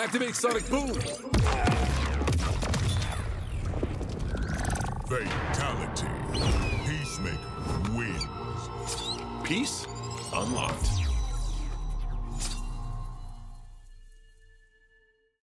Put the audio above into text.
Activate Sonic Boom. Fatality. Peacemaker wins. Peace unlocked.